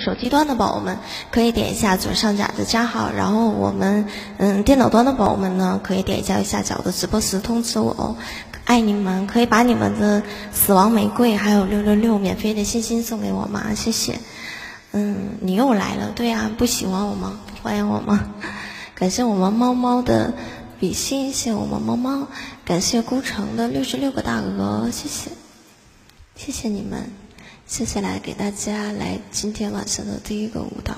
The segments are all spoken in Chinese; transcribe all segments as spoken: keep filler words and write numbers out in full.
手机端的宝宝们可以点一下左上角的加号，然后我们嗯电脑端的宝宝们呢，可以点一下右下角的直播时通知我哦。爱你们，可以把你们的死亡玫瑰还有六六六免费的星星送给我吗？谢谢。嗯，你又来了，对啊，不喜欢我吗？不欢迎我吗？感谢我们猫猫的比心，谢谢我们猫猫，感谢孤城的六十六个大鹅，谢谢，谢谢你们，接下来给大家来今天晚上的第一个舞蹈。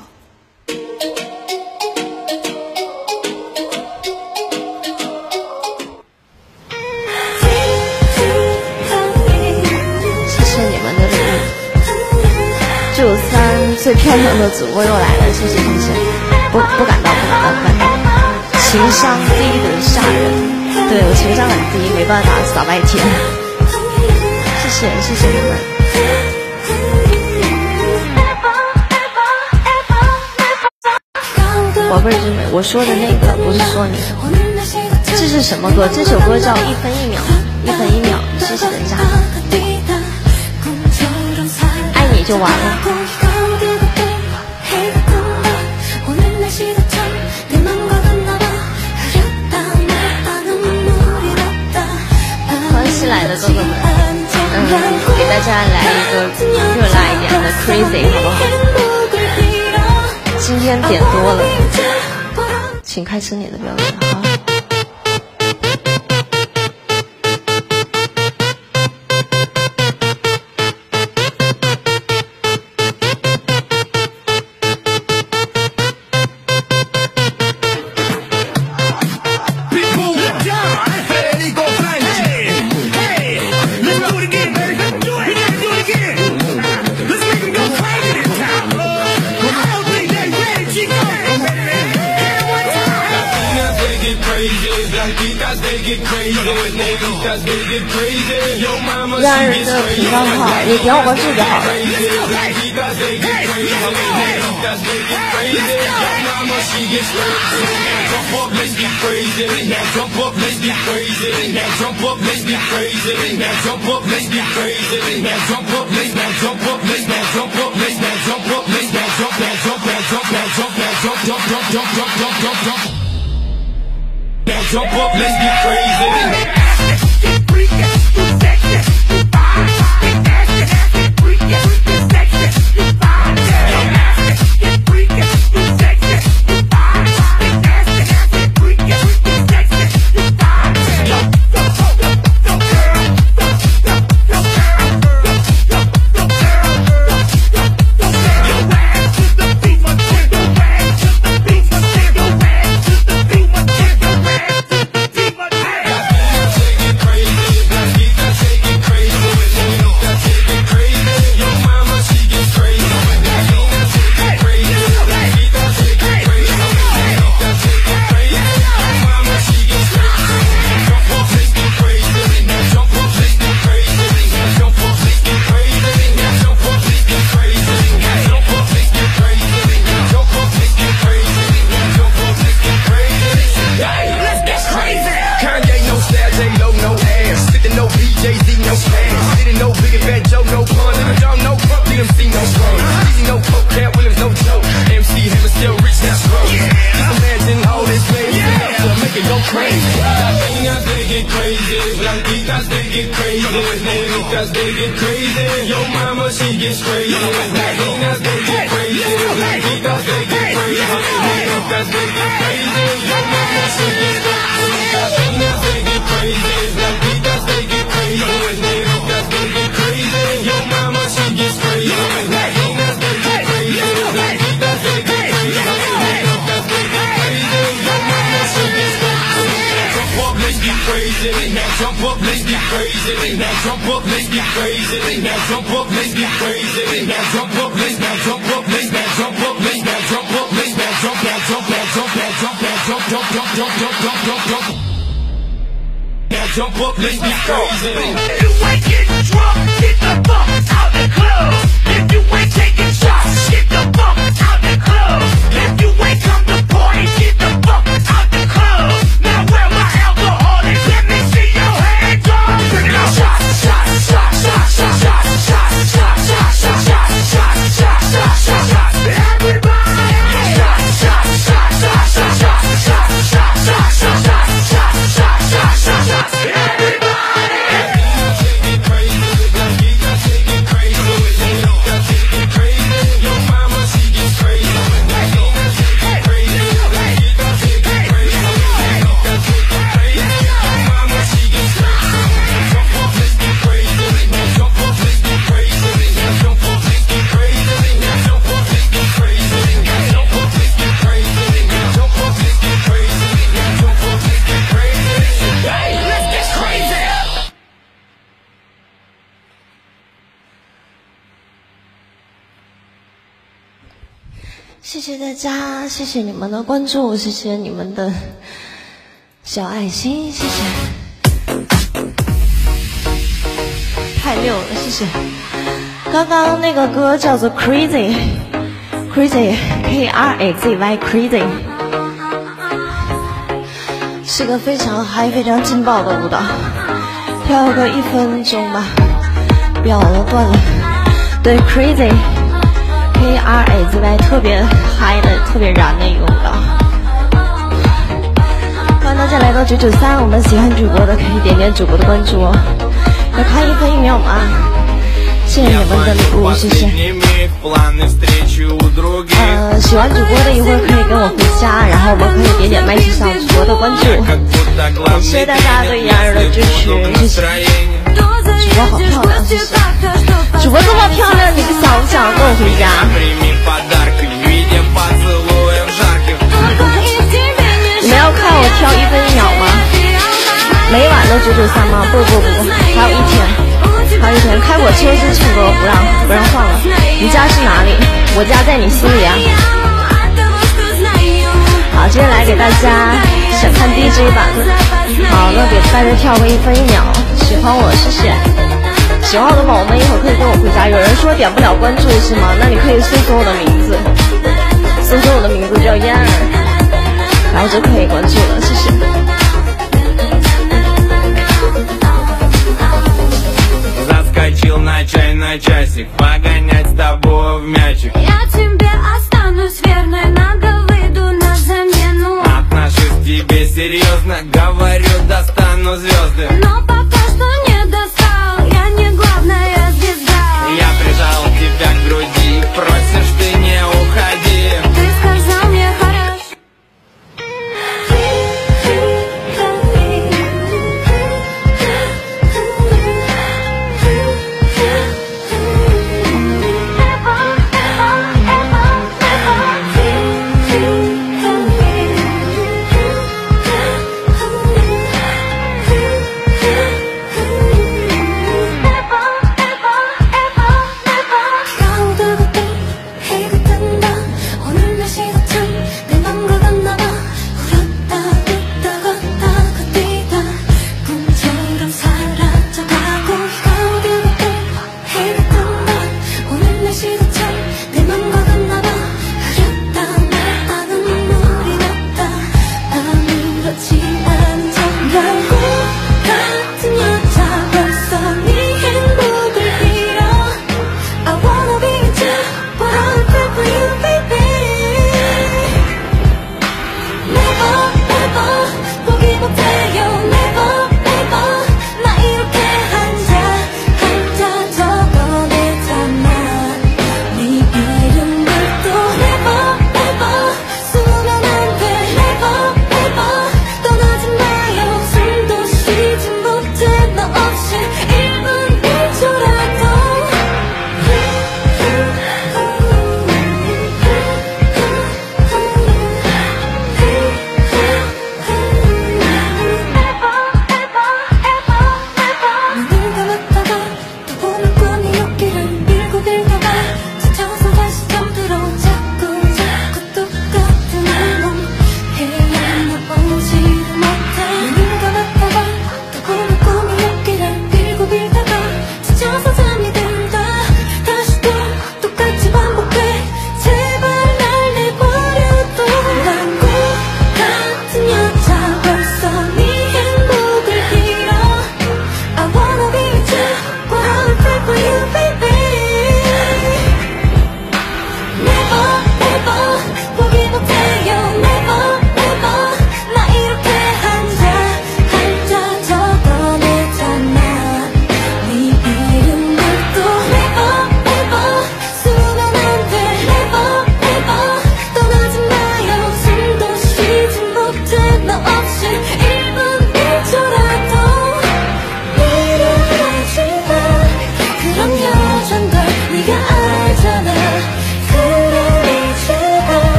谢谢你们的礼物。九三最漂亮的主播又来了，谢谢谢谢，不不敢当不敢当不敢当。情商低的吓人，对我情商很低，没办法傻白甜。谢谢谢谢你们。宝贝儿之美，我说的那个不是说你，这是什么歌？这首歌叫一分一秒，一分一秒，谢谢人家，爱你就完了。新来的哥哥们，嗯，给大家来一个热辣一点的 Crazy 好不好？今天点多了，请开始你的表演哈。让人的频道号也点我关注就好了。 Jump up, let's get crazy. Jump up, let's get crazy. If you ain't getting drunk, get the fuck out the club. If you ain't taking shots, get the fuck out the club. If you ain't come to party, get the fuck out the club. Now where my alcoholic? Let me see your hands up. Bring it on. Shots, shots, shots, shots, shots, shots, shots, shots, shots, shots, shots, shots, shots, shots, shots. 谢谢大家，谢谢你们的关注，谢谢你们的小爱心，谢谢，太溜了，谢谢。刚刚那个歌叫做 Crazy Crazy K R A Z Y Crazy， 是个非常嗨非常劲爆的舞蹈，跳个一分钟吧，表了断了。对 Crazy K R A Z Y 特别嗨的特别燃的一个舞蹈。欢迎大家来到九九三，我们喜欢主播的可以点点主播的关注哦。要开一分一秒吗？谢谢你们的礼物，谢谢。呃，喜欢主播的一会儿可以跟我回家，然后我们可以点点麦序上主播的关注。感谢大家对妍儿的支持，谢谢。主播好漂亮，谢谢。主播这么漂亮，你想不想跟我回家？你们要看我跳一分一秒吗？每晚都九九三吗？不不不不，还有一天，还有一天。开火车是唱歌，不让不让放了。你家是哪里？我家在你心里啊。好，接下来给大家想看 D J 版的。好，那给大家跳个一分一秒。喜欢我，谢谢。喜欢我的宝宝们，一会儿可以跟我回家。有人说点不了关注是吗？那你可以搜索我的名字，搜索我的名字叫燕儿，然后就可以关注了，谢谢。 Заскочил на чайный часик, погонять с тобой в мячик. Я тебе останусь верной, надо выйду на замену. Отношусь к тебе серьезно, говорю, достану звезды. Но пока что не достал, я не главная звезда. Я прижал тебя к груди, просишь ты не уходи. Ты сказал мне хорошо.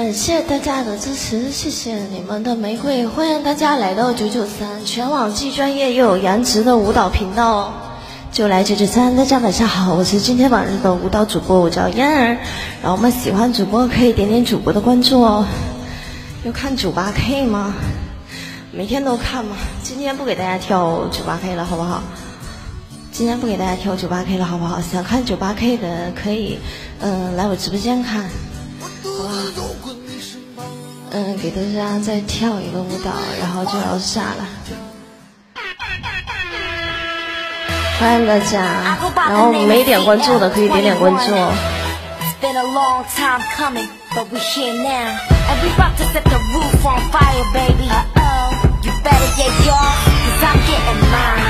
感谢大家的支持，谢谢你们的玫瑰，欢迎大家来到九九三，全网既专业又有颜值的舞蹈频道哦。就来九九三，大家晚上好，我是今天晚日的舞蹈主播，我叫嫣儿。然后我们喜欢主播可以点点主播的关注哦。要看九八 K 吗？每天都看吗？今天不给大家跳九八 K 了，好不好？今天不给大家跳九八 K 了，好不好？想看九八 K 的可以，嗯、呃，来我直播间看，好不好？嗯，给大家再跳一个舞蹈，然后就要下了。欢迎大家，然后没点关注的可以点点关注哦。 Been a long time coming, but we're here now. And we about to set the roof on fire, baby. Uh-oh, you better get yours, cause I'm getting mine.